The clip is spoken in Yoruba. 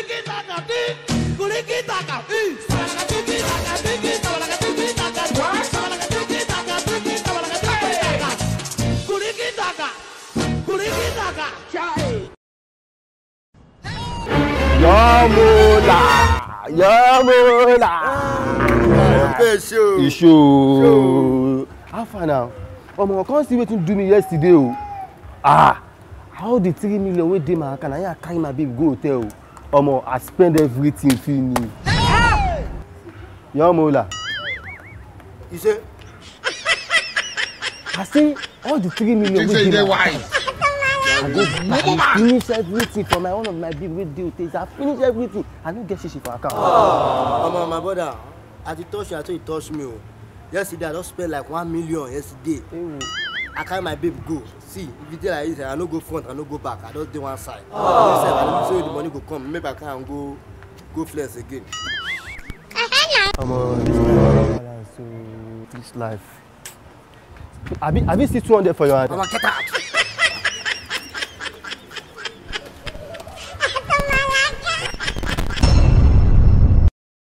You show. How far now? I can't see what you do me yesterday. How the 3 million wey dey my account? I carry my baby go hotel. I spend everything finish. Mola. You say? I say all the 3 million wey dey my account. I finish everything for one of my big wey dey hotel. I finish everything. I don't get shit for account. My brother, as you touch you, I told you touch me. Yesterday I just spent like 1 million yesterday. I carry my baby go. See, if you tell like this, I no go front, I no go back. I just do one side. I don't say the money go come. Maybe I can't go flex again. This life. Have you seen 200 for your hand? Mama, get out.